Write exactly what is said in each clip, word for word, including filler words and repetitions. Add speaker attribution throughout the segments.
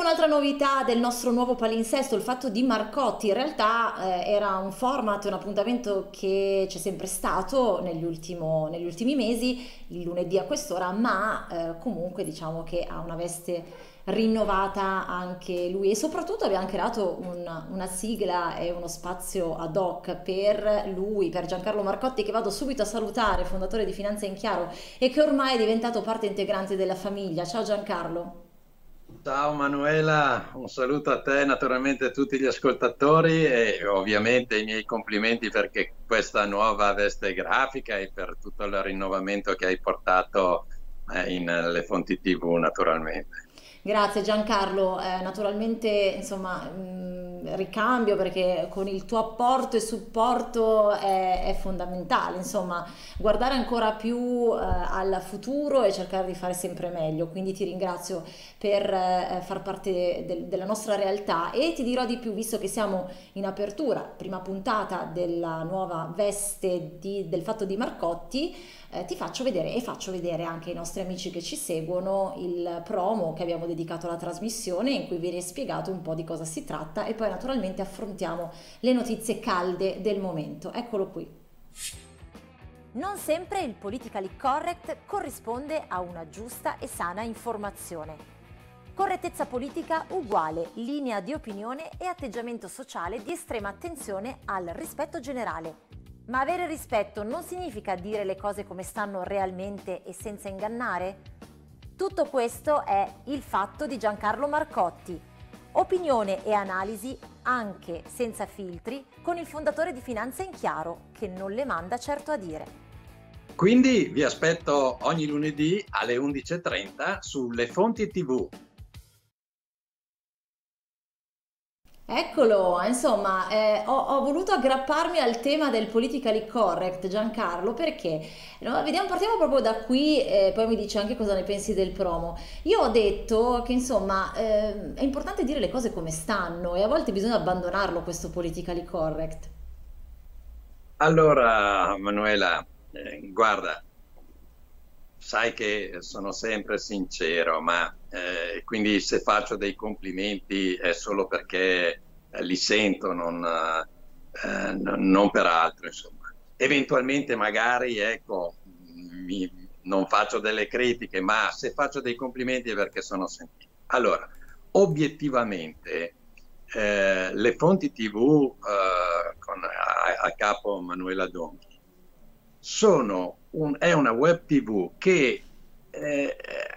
Speaker 1: un'altra novità del nostro nuovo palinsesto, il fatto di Marcotti. In realtà eh, era un format, un appuntamento che c'è sempre stato negli, ultimo- negli ultimi mesi, il lunedì a quest'ora, ma eh, comunque diciamo che ha una veste rinnovata anche lui e soprattutto abbiamo creato un- una sigla e uno spazio ad hoc per lui, per Giancarlo Marcotti, che vado subito a salutare, fondatore di Finanza in Chiaro e che ormai è diventato parte integrante della famiglia. Ciao Giancarlo.
Speaker 2: Ciao Manuela, un saluto a te, naturalmente a tutti gli ascoltatori e ovviamente i miei complimenti perché questa nuova veste grafica e per tutto il rinnovamento che hai portato eh, in eh, le fonti T V naturalmente.
Speaker 1: Grazie Giancarlo. Eh, naturalmente insomma mh, ricambio perché con il tuo apporto e supporto è, è fondamentale, insomma guardare ancora più eh, al futuro e cercare di fare sempre meglio, quindi ti ringrazio per eh, far parte del- della nostra realtà e ti dirò di più, visto che siamo in apertura, prima puntata della nuova veste di- del fatto di Marcotti. Eh, ti faccio vedere e faccio vedere anche ai nostri amici che ci seguono il promo che abbiamo dedicato alla trasmissione in cui viene spiegato un po' di cosa si tratta e poi naturalmente affrontiamo le notizie calde del momento. Eccolo qui. Non sempre il politically correct corrisponde a una giusta e sana informazione. Correttezza politica uguale linea di opinione e atteggiamento sociale di estrema attenzione al rispetto generale. Ma avere rispetto non significa dire le cose come stanno realmente e senza ingannare? Tutto questo è il fatto di Giancarlo Marcotti. Opinione e analisi anche senza filtri con il fondatore di Finanza in Chiaro, che non le manda certo a dire.
Speaker 2: Quindi vi aspetto ogni lunedì alle undici e trenta sulle fonti T V.
Speaker 1: Eccolo, insomma, eh, ho, ho voluto aggrapparmi al tema del politically correct, Giancarlo, perché no, vediamo, partiamo proprio da qui e poi mi dici anche cosa ne pensi del promo. Io ho detto che insomma eh, è importante dire le cose come stanno e a volte bisogna abbandonarlo questo politically correct.
Speaker 2: Allora, Manuela, eh, guarda, sai che sono sempre sincero, ma eh, quindi se faccio dei complimenti è solo perché eh, li sento, non, eh, non non per altro, insomma. Eventualmente magari, ecco, mi- non faccio delle critiche, ma se faccio dei complimenti è perché sono sentito. Allora, obiettivamente, eh, le fonti T V eh, con a, a capo Manuela Donchi sono un- è una web T V che eh, è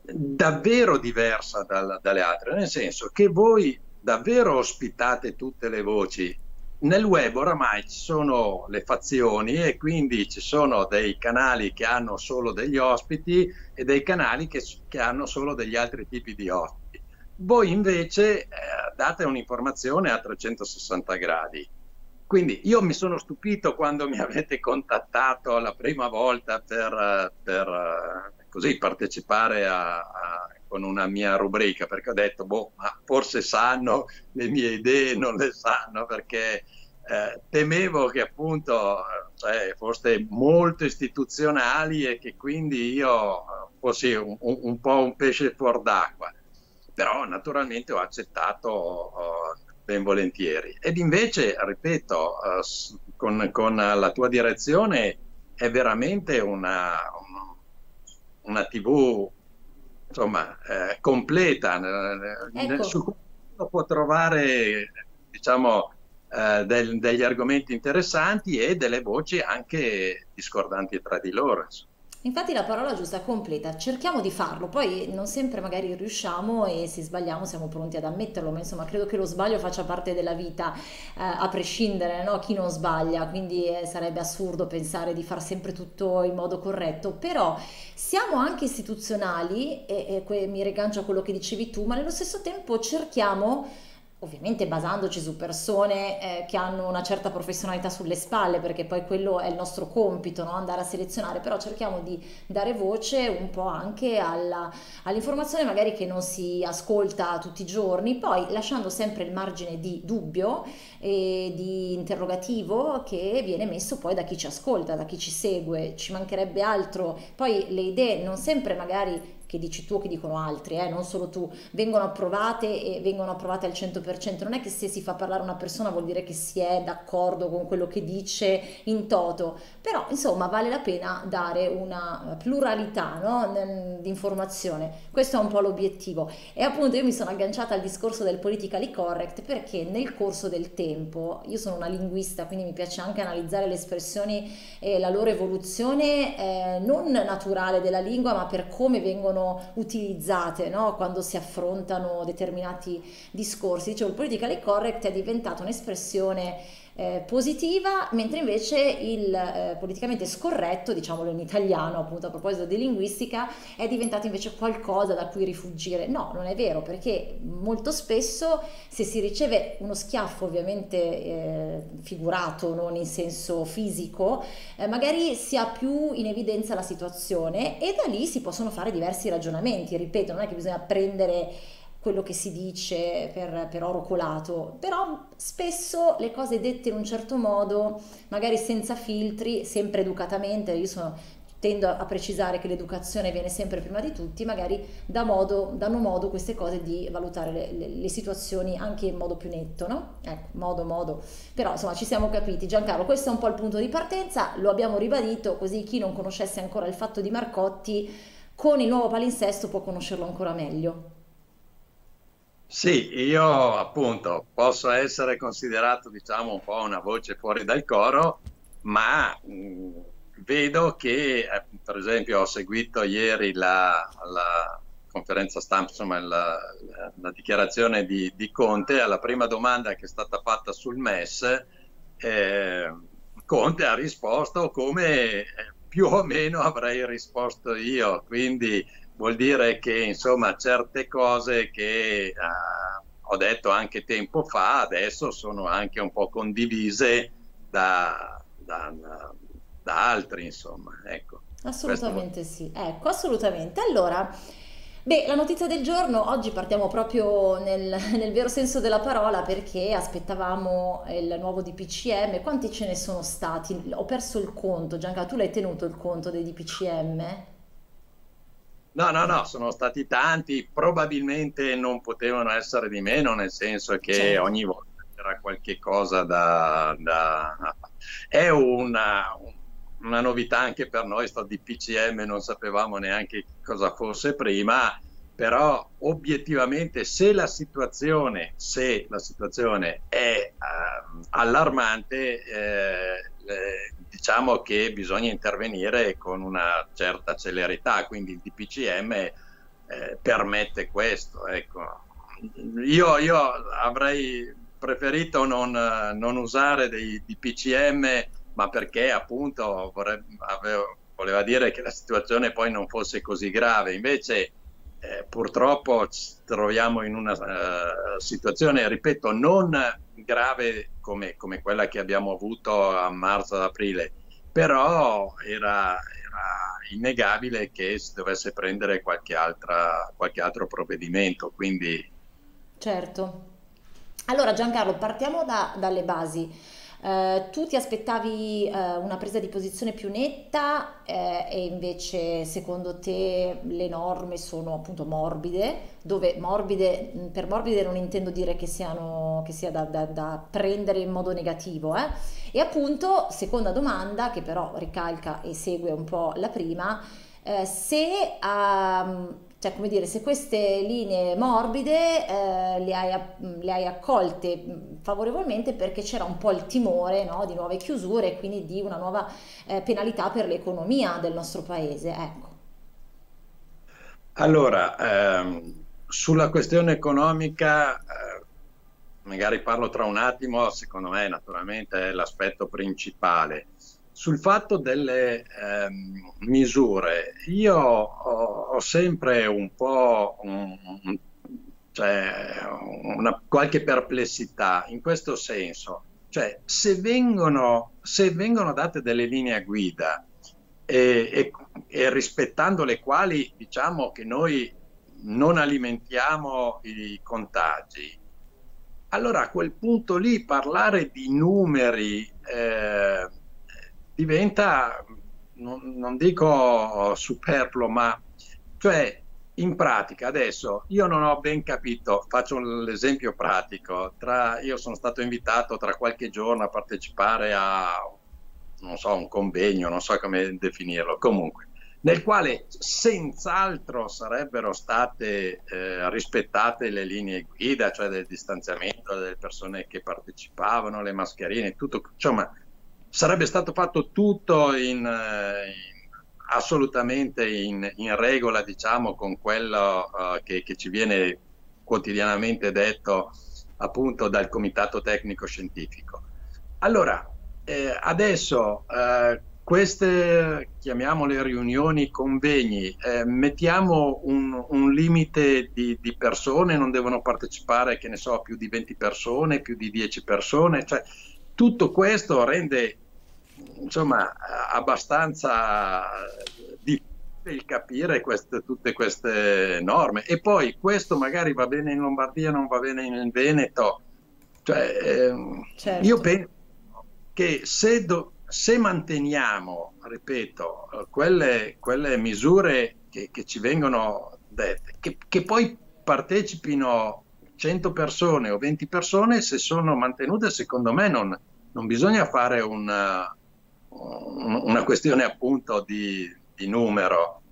Speaker 2: davvero diversa dal- dalle altre, nel senso che voi davvero ospitate tutte le voci. Nel web oramai ci sono le fazioni e quindi ci sono dei canali che hanno solo degli ospiti e dei canali che, che hanno solo degli altri tipi di ospiti. Voi invece eh, date un'informazione a trecentosessanta gradi. Quindi io mi sono stupito quando mi avete contattato la prima volta per, eh, per, eh, così partecipare a, a- con una mia rubrica, perché ho detto, boh, ma forse sanno le mie idee, non le sanno, perché eh, temevo che appunto eh, cioè, foste molto istituzionali e che quindi io eh, fossi un, un- un po' un pesce fuor d'acqua. Però naturalmente ho accettato eh, ben volentieri. Ed invece, ripeto, eh, s- con, con la tua direzione è veramente una, un- una T V, insomma, eh, completa, eh, ne-
Speaker 1: Ecco.
Speaker 2: su cui uno può trovare, diciamo, eh, del- degli argomenti interessanti e delle voci anche discordanti tra di loro. Insomma.
Speaker 1: Infatti la parola giusta è completa, cerchiamo di farlo, poi non sempre magari riusciamo e se sbagliamo siamo pronti ad ammetterlo, ma insomma credo che lo sbaglio faccia parte della vita, eh, a prescindere, no? Chi non sbaglia, quindi eh, sarebbe assurdo pensare di far sempre tutto in modo corretto, però siamo anche istituzionali e, e que- mi rigancio a quello che dicevi tu, ma nello stesso tempo cerchiamo ovviamente basandoci su persone eh, che hanno una certa professionalità sulle spalle, perché poi quello è il nostro compito, no? Andare a selezionare, però cerchiamo di dare voce un po' anche alla- all'informazione magari che non si ascolta tutti i giorni, poi lasciando sempre il margine di dubbio e di interrogativo che viene messo poi da chi ci ascolta, da chi ci segue, ci mancherebbe altro, poi le idee non sempre magari che dici tu o che dicono altri, eh, non solo tu, vengono approvate e vengono approvate al cento per cento. Non è che se si fa parlare una persona vuol dire che si è d'accordo con quello che dice in toto, però insomma vale la pena dare una pluralità, no, di informazione. Questo è un po' l'obiettivo. E appunto io mi sono agganciata al discorso del politically correct perché nel corso del tempo, io sono una linguista, quindi mi piace anche analizzare le espressioni e la loro evoluzione eh, non naturale della lingua, ma per come vengono utilizzate, no? Quando si affrontano determinati discorsi. Dicevo, il politically correct è diventata un'espressione eh, positiva, mentre invece il eh, politicamente scorretto, diciamolo in italiano, appunto a proposito di linguistica, è diventato invece qualcosa da cui rifuggire. No, non è vero, perché molto spesso se si riceve uno schiaffo, ovviamente eh, figurato, non in senso fisico, eh, magari si ha più in evidenza la situazione e da lì si possono fare diversi ragionamenti. Ripeto, non è che bisogna prendere quello che si dice per, per oro colato, però spesso le cose dette in un certo modo, magari senza filtri, sempre educatamente, io sono, tendo a precisare che l'educazione viene sempre prima di tutti, magari dà modo, danno modo queste cose di valutare le, le, le situazioni anche in modo più netto, no? Ecco, modo, modo. Però insomma ci siamo capiti. Giancarlo, questo è un po' il punto di partenza, lo abbiamo ribadito, così chi non conoscesse ancora il fatto di Marcotti, con il nuovo palinsesto può conoscerlo ancora meglio.
Speaker 2: Sì, io appunto posso essere considerato, diciamo, un po' una voce fuori dal coro, ma mh, vedo che, eh, per esempio, ho seguito ieri la, la conferenza stampa, insomma, la, la- la dichiarazione di, di Conte. Alla prima domanda che è stata fatta sul M E S, eh, Conte ha risposto come eh, più o meno avrei risposto io, quindi vuol dire che insomma certe cose che eh, ho detto anche tempo fa adesso sono anche un po' condivise da, da- da altri, insomma, ecco. Questo vuol-
Speaker 1: Assolutamente sì, ecco, assolutamente. Allora, beh, la notizia del giorno, oggi partiamo proprio nel, nel vero senso della parola perché aspettavamo il nuovo D P C M. Quanti ce ne sono stati? Ho perso il conto. Gianca, tu l'hai tenuto il conto dei D P C M?
Speaker 2: No, no, no, sono stati tanti, probabilmente non potevano essere di meno, nel senso che
Speaker 1: Certo.
Speaker 2: ogni volta c'era qualche cosa da... da- È una, una novità anche per noi, sto di P C M, non sapevamo neanche cosa fosse prima, però obiettivamente se la situazione, se la situazione è ehm, allarmante, eh, eh, diciamo che bisogna intervenire con una certa celerità, quindi il D P C M eh, permette questo. Ecco. Io, io avrei preferito non, eh, non usare dei D P C M, ma perché appunto vorrei- avevo- voleva dire che la situazione poi non fosse così grave. Invece eh, purtroppo ci troviamo in una eh, situazione, ripeto, non grave come, come quella che abbiamo avuto a marzo ad aprile, però era, era innegabile che si dovesse prendere qualche altra, qualche altro provvedimento. Quindi
Speaker 1: Certo. Allora Giancarlo, partiamo da- dalle basi. Eh, tu ti aspettavi eh, una presa di posizione più netta eh, e invece secondo te le norme sono appunto morbide, dove morbide, mh, per morbide non intendo dire che siano, che sia da, da- da prendere in modo negativo, eh. E appunto, seconda domanda, che però ricalca e segue un po' la prima, eh, se, ah, cioè, come dire, se queste linee morbide eh, le hai, le hai accolte mh, favorevolmente perché c'era un po' il timore, no, di nuove chiusure e quindi di una nuova eh, penalità per l'economia del nostro paese. Ecco.
Speaker 2: allora, ehm, sulla questione economica, eh, magari parlo tra un attimo, secondo me naturalmente è l'aspetto principale. Sul fatto delle ehm, misure, io ho, ho sempre un po' un- un- cioè, una qualche perplessità in questo senso. Cioè, se vengono, se vengono date delle linee guida e, e- e rispettando le quali diciamo che noi non alimentiamo i contagi, allora a quel punto lì parlare di numeri eh, diventa, non, non dico superfluo, ma cioè in pratica, adesso io non ho ben capito, faccio l'esempio pratico, tra, io sono stato invitato tra qualche giorno a partecipare a, non so, un convegno, non so come definirlo, comunque, nel quale senz'altro sarebbero state eh, rispettate le linee guida, cioè del distanziamento delle persone che partecipavano, le mascherine, tutto, insomma, sarebbe stato fatto tutto in, in assolutamente in, in regola, diciamo, con quello uh, che, che ci viene quotidianamente detto appunto dal Comitato Tecnico Scientifico. Allora, eh, adesso eh, queste, chiamiamole riunioni, convegni, eh, mettiamo un, un limite di, di persone, non devono partecipare, che ne so, più di venti persone, più di dieci persone, cioè tutto questo rende insomma abbastanza difficile capire queste, tutte queste norme, e poi questo magari va bene in Lombardia, non va bene in Veneto, cioè ehm,
Speaker 1: Certo.
Speaker 2: io penso che se, do, se manteniamo, ripeto, quelle, quelle misure che, che ci vengono dette, che, che poi partecipino cento persone o venti persone, se sono mantenute, secondo me non, non bisogna fare una, una questione appunto di, di numero,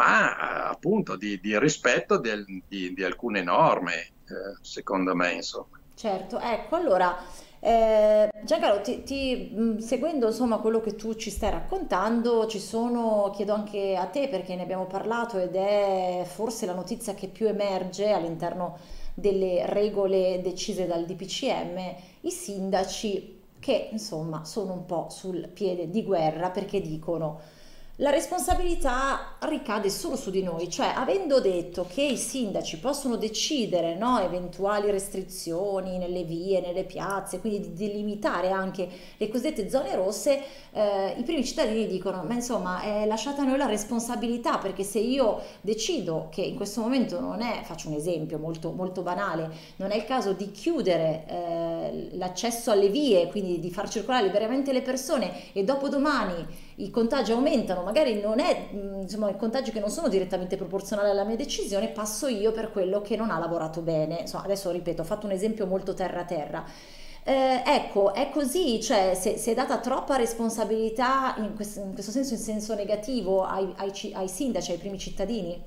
Speaker 2: ma appunto di, di rispetto del, di, di alcune norme, eh, secondo me, insomma.
Speaker 1: Certo, ecco, allora, eh, Giancarlo, ti, ti, mh, seguendo insomma quello che tu ci stai raccontando, ci sono, chiedo anche a te perché ne abbiamo parlato ed è forse la notizia che più emerge all'interno delle regole decise dal D P C M, i sindaci che insomma sono un po' sul piede di guerra perché dicono la responsabilità ricade solo su di noi, cioè avendo detto che i sindaci possono decidere, no, eventuali restrizioni nelle vie, nelle piazze, quindi di delimitare anche le cosiddette zone rosse, eh, i primi cittadini dicono ma insomma eh, lasciate a noi la responsabilità, perché se io decido che in questo momento non è, faccio un esempio molto, molto banale, non è il caso di chiudere eh, l'accesso alle vie, quindi di far circolare liberamente le persone e dopodomani i contagi aumentano, magari non è, insomma, i contagi che non sono direttamente proporzionali alla mia decisione, passo io per quello che non ha lavorato bene. Insomma, adesso ripeto, ho fatto un esempio molto terra a terra. Eh, ecco, è così, cioè se, se è data troppa responsabilità in questo, in questo senso, in senso negativo, ai, ai, ai sindaci, ai primi cittadini?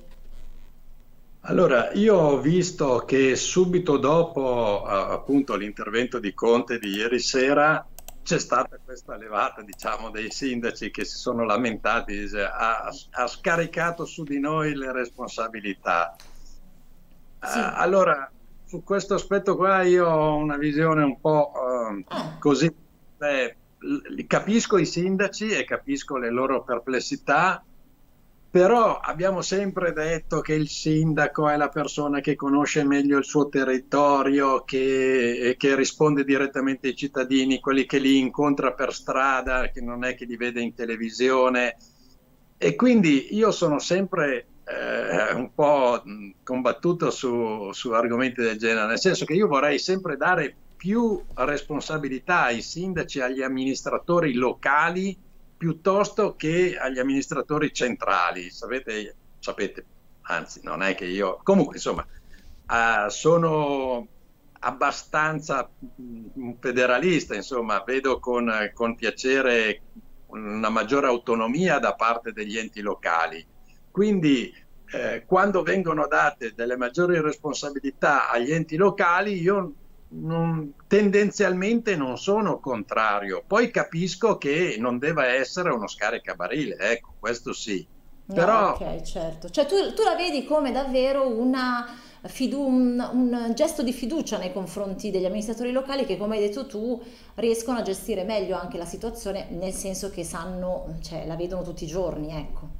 Speaker 2: Allora, io ho visto che subito dopo eh, appunto l'intervento di Conte di ieri sera c'è stata questa levata, diciamo, dei sindaci che si sono lamentati, dice, ha, ha scaricato su di noi le responsabilità. Eh,
Speaker 1: Sì.
Speaker 2: allora, su questo aspetto qua io ho una visione un po' eh,
Speaker 1: Ah,
Speaker 2: così. Beh, l- capisco i sindaci e capisco le loro perplessità, però abbiamo sempre detto che il sindaco è la persona che conosce meglio il suo territorio, che, che risponde direttamente ai cittadini, quelli che li incontra per strada, che non è che li vede in televisione. E quindi io sono sempre eh, un po' combattuto su, su argomenti del genere, nel senso che io vorrei sempre dare più responsabilità ai sindaci, agli amministratori locali, piuttosto che agli amministratori centrali. Sapete, sapete, anzi, non è che io, comunque, insomma, eh, sono abbastanza mh, federalista, insomma, vedo con, con piacere una maggiore autonomia da parte degli enti locali. Quindi, eh, quando vengono date delle maggiori responsabilità agli enti locali, io non, tendenzialmente non sono contrario. Poi capisco che non deve essere uno scaricabarile, ecco, questo sì.
Speaker 1: no,
Speaker 2: Però
Speaker 1: ok, certo. Cioè tu, tu la vedi come davvero una fidu- un, un gesto di fiducia nei confronti degli amministratori locali che, come hai detto tu, riescono a gestire meglio anche la situazione, nel senso che sanno, cioè la vedono tutti i giorni, ecco.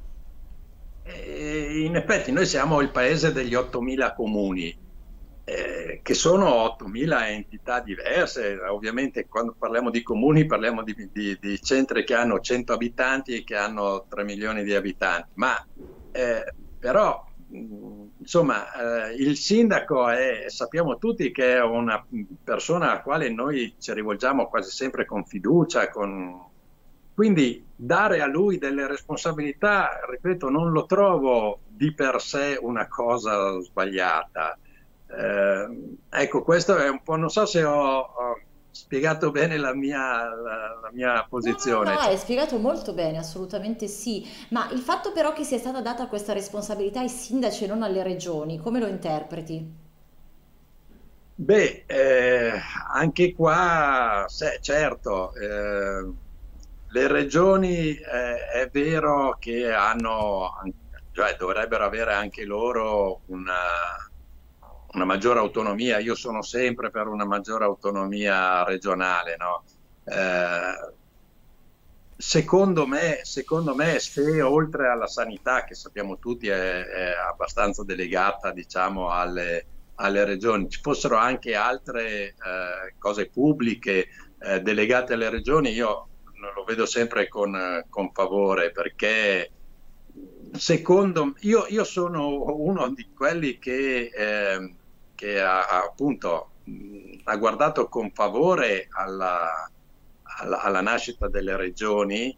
Speaker 2: eh, in effetti noi siamo il paese degli ottomila comuni, eh, che sono ottomila entità diverse. Ovviamente quando parliamo di comuni parliamo di, di- di centri che hanno cento abitanti e che hanno tre milioni di abitanti, ma eh, però mh, insomma eh, il sindaco è, sappiamo tutti che è una persona alla quale noi ci rivolgiamo quasi sempre con fiducia, con... quindi dare a lui delle responsabilità, ripeto, non lo trovo di per sé una cosa sbagliata. Eh, ecco, questo è un po', non so se ho, ho spiegato bene la mia, la, la mia
Speaker 1: No, no, no,
Speaker 2: posizione.
Speaker 1: hai spiegato molto bene, assolutamente sì, ma il fatto però che sia stata data questa responsabilità ai sindaci e non alle regioni, come lo interpreti?
Speaker 2: Beh, eh, anche qua, se- certo, eh, le regioni eh, è vero che hanno, cioè dovrebbero avere anche loro una, una maggiore autonomia. Io sono sempre per una maggiore autonomia regionale, no? Eh, Secondo me, secondo me, se oltre alla sanità, che sappiamo tutti è, è abbastanza delegata, diciamo, alle, alle regioni, ci fossero anche altre eh, cose pubbliche eh, delegate alle regioni, io lo vedo sempre con, con favore, perché secondo io, io sono uno di quelli che, eh, che ha, ha appunto mh, ha guardato con favore alla alla, alla nascita delle regioni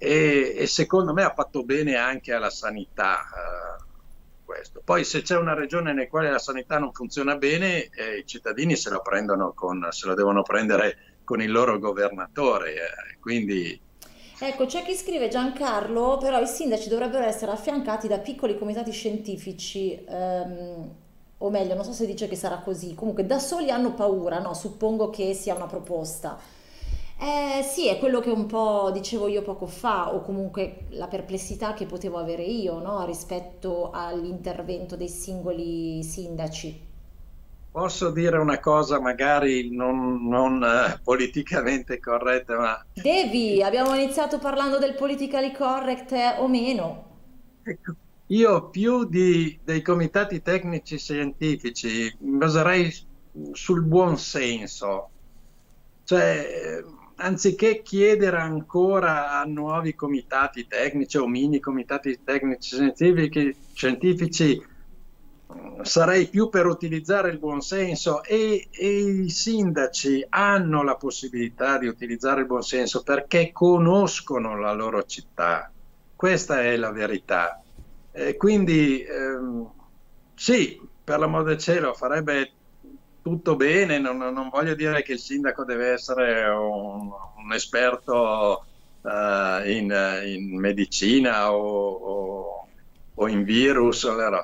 Speaker 2: e, e secondo me ha fatto bene anche alla sanità. Eh, questo. Poi se c'è una regione nella quale la sanità non funziona bene, eh, i cittadini se lo prendono con, se lo devono prendere con il loro governatore. Eh, quindi
Speaker 1: Ecco, c'è chi scrive Giancarlo, però i sindaci dovrebbero essere affiancati da piccoli comitati scientifici, ehm, o meglio, non so se dice che sarà così, comunque da soli hanno paura, no? Suppongo che sia una proposta. Eh, sì, è quello che un po' dicevo io poco fa, o comunque la perplessità che potevo avere io, no? Rispetto all'intervento dei singoli sindaci.
Speaker 2: posso dire una cosa magari non, non eh, politicamente corretta, ma
Speaker 1: Devi, abbiamo iniziato parlando del politically correct eh, o meno.
Speaker 2: ecco, io più di, dei comitati tecnici scientifici mi baserei sul buon senso, cioè eh, anziché chiedere ancora a nuovi comitati tecnici o mini comitati tecnici scientifici, scientifici mh, sarei più per utilizzare il buon senso e, e i sindaci hanno la possibilità di utilizzare il buon senso perché conoscono la loro città. Questa è la verità. Eh, quindi ehm, sì, per l'amor del cielo, farebbe tutto bene, non, non voglio dire che il sindaco deve essere un, un esperto eh, in, in medicina o, o- o in virus, allora.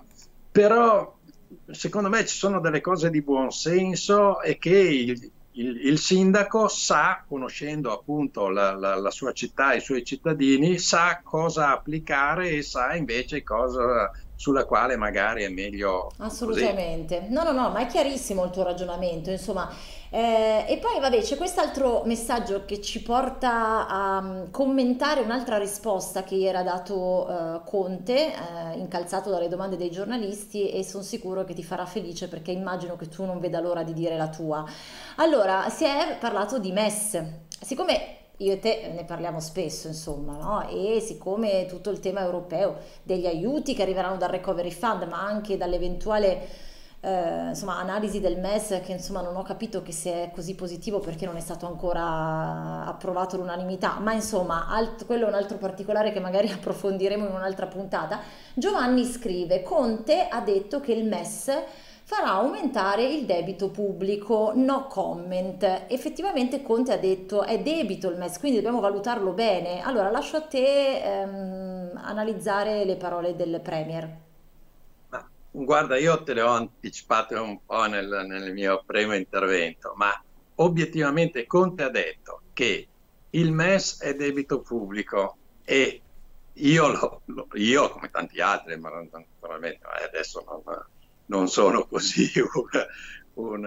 Speaker 2: Però secondo me ci sono delle cose di buon senso e che il, il- il sindaco sa, conoscendo appunto la, la- la sua città e i suoi cittadini, sa cosa applicare e sa invece cosa sulla quale magari è meglio così.
Speaker 1: Assolutamente. No, no, no, ma è chiarissimo il tuo ragionamento, insomma. Eh, e poi, vabbè, c'è quest'altro messaggio che ci porta a mm, commentare un'altra risposta che gli era dato eh, Conte, eh, incalzato dalle domande dei giornalisti, e sono sicuro che ti farà felice perché immagino che tu non veda l'ora di dire la tua. Allora, si è parlato di MES. Siccome io e te ne parliamo spesso, insomma, no? E siccome tutto il tema europeo degli aiuti che arriveranno dal Recovery Fund, ma anche dall'eventuale eh, insomma, analisi del MES, che insomma non ho capito che se è così positivo perché non è stato ancora approvato all'unanimità, ma insomma, alt- quello è un altro particolare che magari approfondiremo in un'altra puntata. Giovanni scrive: Conte ha detto che il MES farà aumentare il debito pubblico, no comment. Effettivamente Conte ha detto è debito il MES, quindi dobbiamo valutarlo bene. Allora lascio a te ehm, analizzare le parole del Premier.
Speaker 2: Ma, guarda, io te le ho anticipate un po' nel, nel mio primo intervento, ma obiettivamente Conte ha detto che il MES è debito pubblico e io, lo- lo- io come tanti altri, ma non- naturalmente eh, adesso non, non sono così un, un,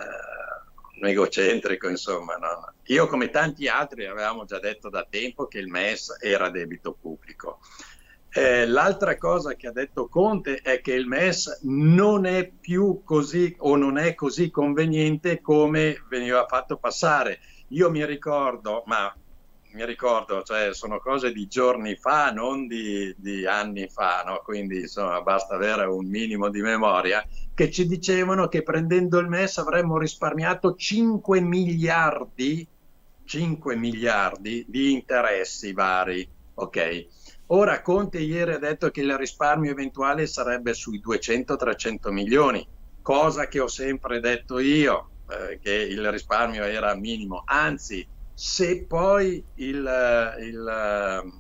Speaker 2: eh, un egocentrico, insomma, no? Io come tanti altri avevamo già detto da tempo che il MES era debito pubblico. Eh, l'altra cosa che ha detto Conte è che il MES non è più così o non è così conveniente come veniva fatto passare. Io mi ricordo, ma mi ricordo, cioè sono cose di giorni fa, non di, di anni fa, no? Quindi insomma basta avere un minimo di memoria, che ci dicevano che prendendo il MES avremmo risparmiato cinque miliardi cinque miliardi di interessi vari, ok? Ora Conte ieri ha detto che il risparmio eventuale sarebbe sui duecento trecento milioni, cosa che ho sempre detto io, eh, che il risparmio era minimo. Anzi, se poi il, il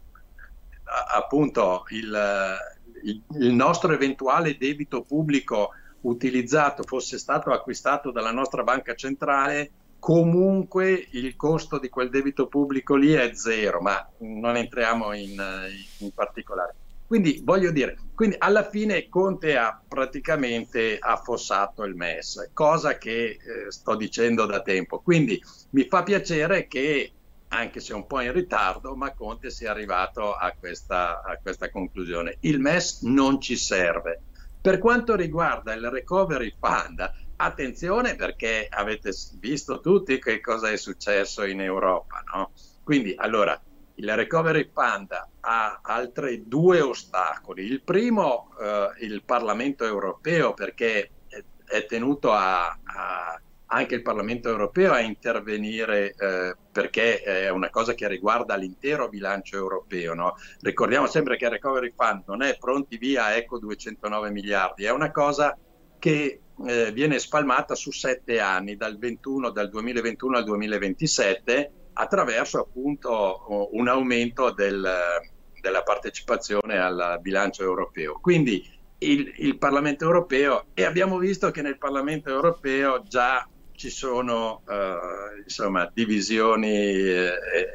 Speaker 2: appunto il, il, il nostro eventuale debito pubblico utilizzato fosse stato acquistato dalla nostra banca centrale, comunque il costo di quel debito pubblico lì è zero, ma non entriamo in, in particolare. Quindi voglio dire, quindi alla fine Conte ha praticamente affossato il M E S, cosa che eh, sto dicendo da tempo. Quindi mi fa piacere che, anche se un po' in ritardo, ma Conte sia arrivato a questa, a questa conclusione. Il M E S non ci serve. Per quanto riguarda il Recovery Fund, attenzione, perché avete visto tutti che cosa è successo in Europa, no? Quindi, allora, il Recovery Fund ha altri due ostacoli. Il primo, eh, il Parlamento europeo, perché è, è tenuto a, a, anche il Parlamento europeo a intervenire, eh, perché è una cosa che riguarda l'intero bilancio europeo, no? Ricordiamo sempre che il Recovery Fund non è pronti via, ecco duecentonove miliardi, è una cosa che eh, viene spalmata su sette anni, dal, ventuno, dal duemilaventuno al duemilaventisette, attraverso appunto un aumento del, della partecipazione al bilancio europeo. Quindi il, il Parlamento europeo, e abbiamo visto che nel Parlamento europeo già ci sono eh, insomma divisioni e,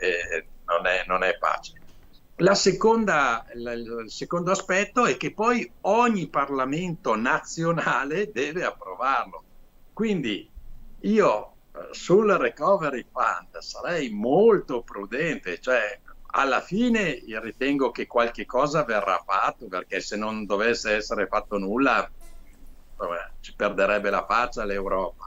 Speaker 2: e non, è, non è facile. La seconda, il secondo aspetto è che poi ogni Parlamento nazionale deve approvarlo. Quindi io sul Recovery Fund sarei molto prudente, cioè alla fine io ritengo che qualche cosa verrà fatto, perché se non dovesse essere fatto nulla, vabbè, ci perderebbe la faccia l'Europa.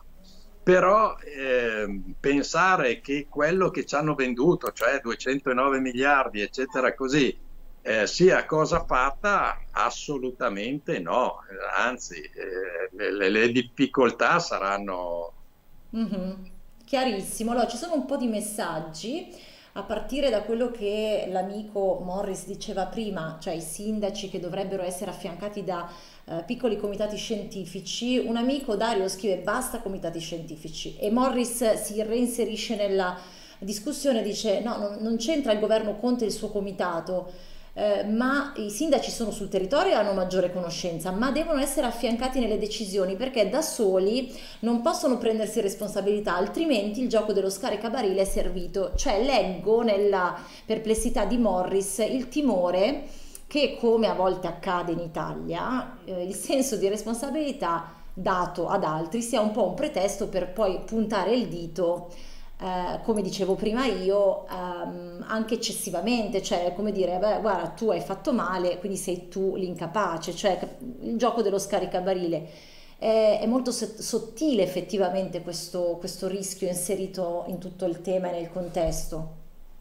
Speaker 2: Però eh, pensare che quello che ci hanno venduto, cioè duecentonove miliardi, eccetera, così, eh, sia cosa fatta, assolutamente no. Anzi, eh, le, le difficoltà saranno...
Speaker 1: Mm-hmm. Chiarissimo. Allora, ci sono un po' di messaggi, a partire da quello che l'amico Morris diceva prima, cioè i sindaci che dovrebbero essere affiancati da eh, piccoli comitati scientifici. Un amico, Dario, scrive basta comitati scientifici, e Morris si reinserisce nella discussione, dice no, non, non c'entra il governo Conte e il suo comitato. Eh, ma i sindaci sono sul territorio e hanno maggiore conoscenza, ma devono essere affiancati nelle decisioni, perché da soli non possono prendersi responsabilità, altrimenti il gioco dello scaricabarile è servito. Cioè, leggo nella perplessità di Morris il timore che, come a volte accade in Italia, eh, il senso di responsabilità dato ad altri sia un po' un pretesto per poi puntare il dito, eh, come dicevo prima io, ehm, anche eccessivamente, cioè come dire, beh, guarda, tu hai fatto male, quindi sei tu l'incapace, cioè il gioco dello scaricabarile. È, è molto sottile effettivamente questo, questo rischio inserito in tutto il tema e nel contesto.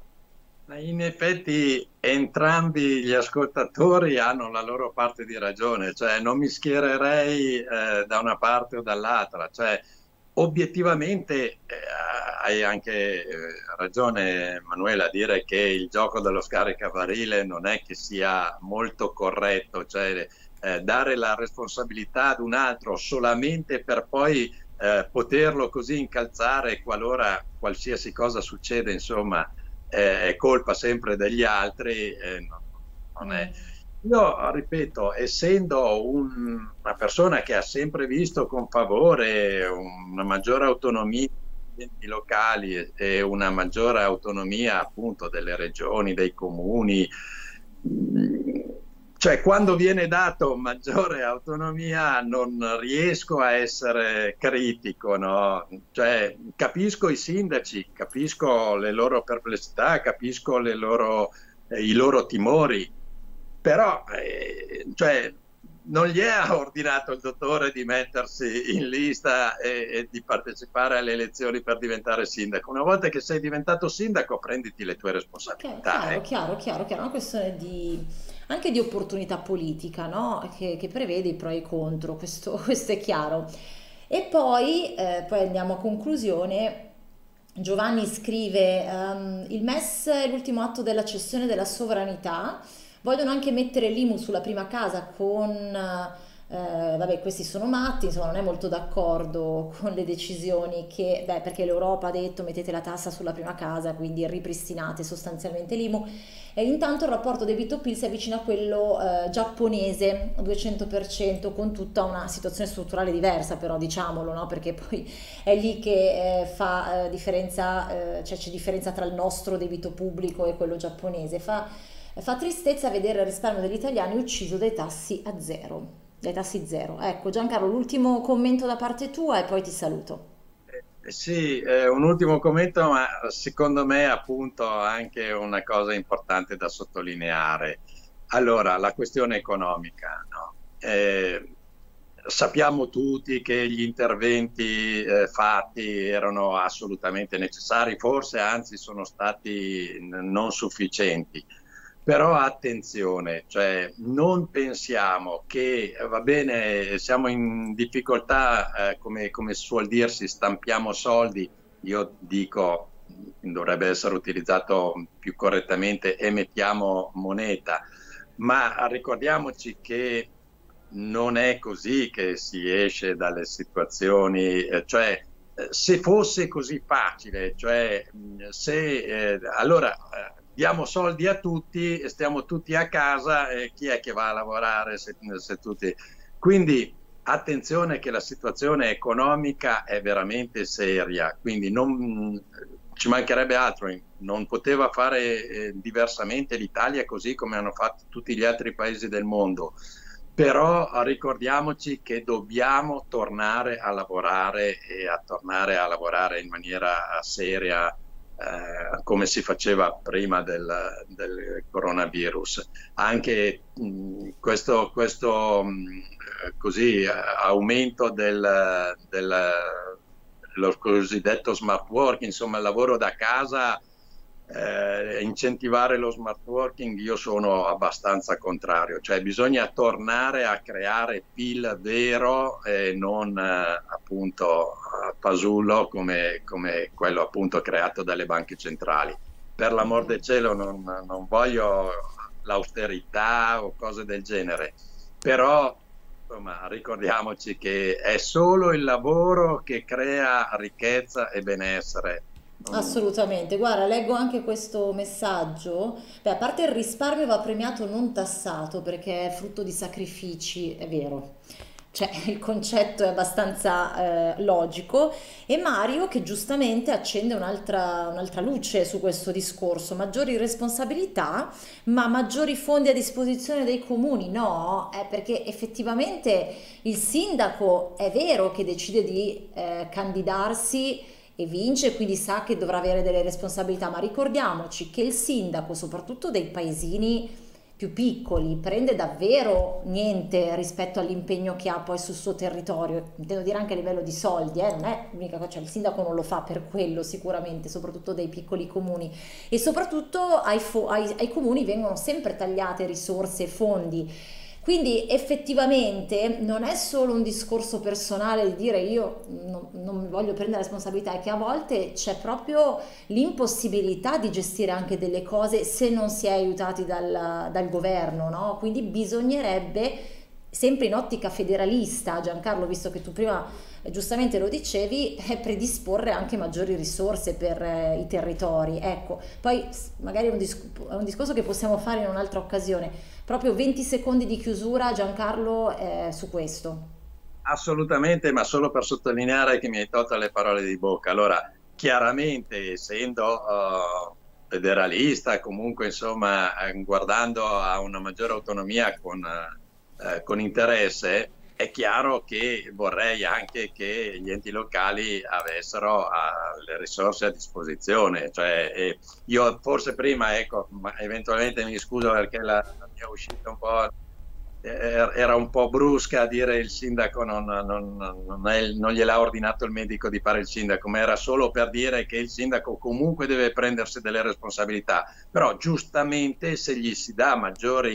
Speaker 2: In effetti entrambi gli ascoltatori hanno la loro parte di ragione, cioè non mi schiererei eh, da una parte o dall'altra, cioè obiettivamente eh, hai anche eh, ragione Manuela a dire che il gioco dello scaricabarile non è che sia molto corretto, cioè eh, dare la responsabilità ad un altro solamente per poi eh, poterlo così incalzare qualora qualsiasi cosa succede, insomma, eh, è colpa sempre degli altri, eh, no, non è. Io ripeto, essendo un, una persona che ha sempre visto con favore una maggiore autonomia degli enti locali e, e una maggiore autonomia appunto delle regioni, dei comuni, cioè quando viene dato maggiore autonomia non riesco a essere critico, no? Cioè, capisco i sindaci, capisco le loro perplessità, capisco le loro, eh, i loro timori, però eh, cioè, non gli ha ordinato il dottore di mettersi in lista e, e di partecipare alle elezioni per diventare sindaco. Una volta che sei diventato sindaco, prenditi le tue
Speaker 1: Ok,
Speaker 2: responsabilità.
Speaker 1: chiaro,
Speaker 2: Eh.
Speaker 1: chiaro, chiaro, chiaro, una questione di, anche di opportunità politica, no? Che, che prevede i pro e i contro, questo, questo è chiaro. E poi, eh, poi andiamo a conclusione. Giovanni scrive, ehm, il M E S è l'ultimo atto della cessione della sovranità, vogliono anche mettere l'I M U sulla prima casa con, eh, vabbè, questi sono matti, insomma non è molto d'accordo con le decisioni che, beh, perché l'Europa ha detto mettete la tassa sulla prima casa, quindi ripristinate sostanzialmente l'I M U. E intanto il rapporto debito-PIL si avvicina a quello eh, giapponese, duecento per cento, con tutta una situazione strutturale diversa, però diciamolo, no? Perché poi è lì che eh, fa eh, differenza, eh, cioè c'è differenza tra il nostro debito pubblico e quello giapponese. Fa, fa tristezza vedere il risparmio degli italiani ucciso dai tassi a zero, dai tassi zero. Ecco, Giancarlo, l'ultimo commento da parte tua e poi ti saluto.
Speaker 2: Eh, Sì, eh, un ultimo commento, ma secondo me appunto anche una cosa importante da sottolineare. Allora, la questione economica, no? Eh, sappiamo tutti che gli interventi eh, fatti erano assolutamente necessari, forse anzi sono stati n- non sufficienti. Però attenzione, cioè non pensiamo che eh, va bene, siamo in difficoltà, eh, come, come suol dirsi, stampiamo soldi, io dico, dovrebbe essere utilizzato più correttamente, emettiamo moneta, ma ricordiamoci che non è così che si esce dalle situazioni, eh, cioè eh, se fosse così facile, cioè mh, se eh, allora eh, diamo soldi a tutti e stiamo tutti a casa e chi è che va a lavorare se, se tutti... Quindi attenzione che la situazione economica è veramente seria, quindi non ci mancherebbe altro, non poteva fare eh, diversamente l'Italia così come hanno fatto tutti gli altri paesi del mondo. Però ricordiamoci che dobbiamo tornare a lavorare e a tornare a lavorare in maniera seria, eh, come si faceva prima del, del coronavirus. Anche mh, questo, questo mh, così, eh, aumento del, del lo cosiddetto smart working, insomma il lavoro da casa, eh, incentivare lo smart working, io sono abbastanza contrario, cioè bisogna tornare a creare PIL vero e non eh, appunto fasullo come, come quello appunto creato dalle banche centrali. Per l'amor del cielo non, non voglio l'austerità o cose del genere, però insomma, ricordiamoci che è solo il lavoro che crea ricchezza e benessere. Non-
Speaker 1: Assolutamente, guarda, leggo anche questo messaggio. Beh, a parte il risparmio va premiato non tassato perché è frutto di sacrifici, è vero. Cioè, il concetto è abbastanza eh, logico. E Mario che giustamente accende un'altra un'altra luce su questo discorso, maggiori responsabilità, ma maggiori fondi a disposizione dei comuni. No, è perché effettivamente il sindaco è vero che decide di eh, candidarsi e vince, quindi sa che dovrà avere delle responsabilità, ma ricordiamoci che il sindaco, soprattutto dei paesini più piccoli, prende davvero niente rispetto all'impegno che ha poi sul suo territorio, intendo dire anche a livello di soldi, eh, non è l'unica cosa, cioè il sindaco non lo fa per quello sicuramente, soprattutto dei piccoli comuni e soprattutto ai, fo- ai- ai comuni vengono sempre tagliate risorse e fondi. Quindi effettivamente non è solo un discorso personale di dire io non, non mi voglio prendere responsabilità, è che a volte c'è proprio l'impossibilità di gestire anche delle cose se non si è aiutati dal, dal governo, no? Quindi bisognerebbe, sempre in ottica federalista, Giancarlo, visto che tu prima eh, giustamente lo dicevi, eh, predisporre anche maggiori risorse per eh, i territori. Ecco, poi s- magari è un, dis- è un discorso che possiamo fare in un'altra occasione. Proprio venti secondi di chiusura, Giancarlo, eh, su questo.
Speaker 2: Assolutamente, ma solo per sottolineare che mi hai tolto le parole di bocca. Allora, chiaramente, essendo eh, federalista, comunque, insomma, eh, guardando a una maggiore autonomia con, eh, con interesse, è chiaro che vorrei anche che gli enti locali avessero eh, le risorse a disposizione. Cioè, eh, io forse prima, ecco, ma eventualmente mi scuso perché la, la mia uscita un po' eh, era un po' brusca a dire il sindaco non, non, non, è, non gliel'ha ordinato il medico di fare il sindaco, ma era solo per dire che il sindaco comunque deve prendersi delle responsabilità, però giustamente se gli si dà maggiori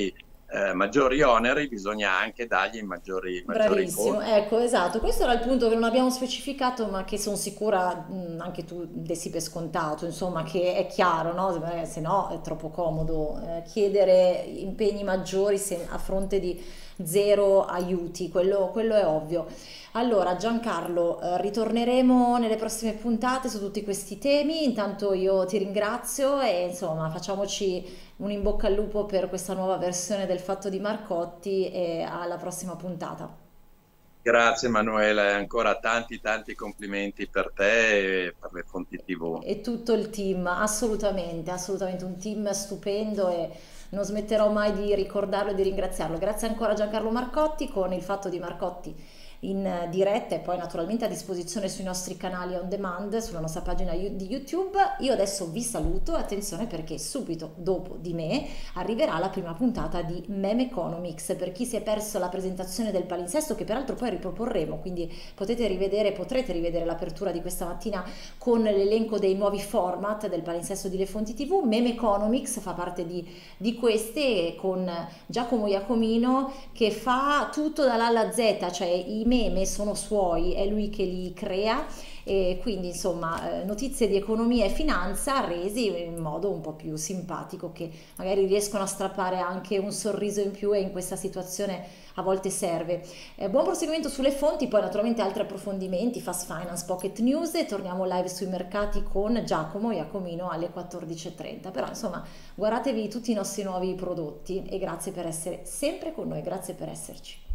Speaker 2: eh, maggiori oneri, bisogna anche dargli maggiori, maggiori
Speaker 1: Bravissimo,
Speaker 2: fondi.
Speaker 1: ecco, esatto, questo era il punto che non abbiamo specificato, ma che sono sicura mh, anche tu dessi per scontato, insomma, che è chiaro, no? Eh, Se no è troppo comodo eh, chiedere impegni maggiori se- a fronte di zero aiuti, quello, quello è ovvio. Allora, Giancarlo, eh, ritorneremo nelle prossime puntate su tutti questi temi. Intanto io ti ringrazio e insomma, facciamoci un in bocca al lupo per questa nuova versione del Fatto di Marcotti e alla prossima puntata.
Speaker 2: Grazie Emanuele, ancora tanti tanti complimenti per te e per le fonti T V.
Speaker 1: E tutto il team, assolutamente, assolutamente un team stupendo e non smetterò mai di ricordarlo e di ringraziarlo. Grazie ancora a Giancarlo Marcotti con il Fatto di Marcotti in eh, diretta e poi naturalmente a disposizione sui nostri canali on demand, sulla nostra pagina Yu- di YouTube. Io adesso vi saluto, attenzione perché subito dopo di me arriverà la prima puntata di Meme Economics. Per chi si è perso la presentazione del palinsesto, che peraltro poi riproporremo, quindi potete rivedere, potrete rivedere l'apertura di questa mattina con l'elenco dei nuovi format del palinsesto di Le Fonti T V. Meme Economics fa parte di, di queste con Giacomo Iacomino che fa tutto dall'A alla Z, cioè i meme sono suoi, è lui che li crea e quindi insomma eh, notizie di economia e finanza resi in modo un po' più simpatico che magari riescono a strappare anche un sorriso in più e in questa situazione a volte serve. Eh, buon proseguimento sulle fonti, poi naturalmente altri approfondimenti, Fast Finance, Pocket News e torniamo live sui mercati con Giacomo Iacomino alle quattordici e trenta. Però insomma guardatevi tutti i nostri nuovi prodotti e grazie per essere sempre con noi, grazie per esserci.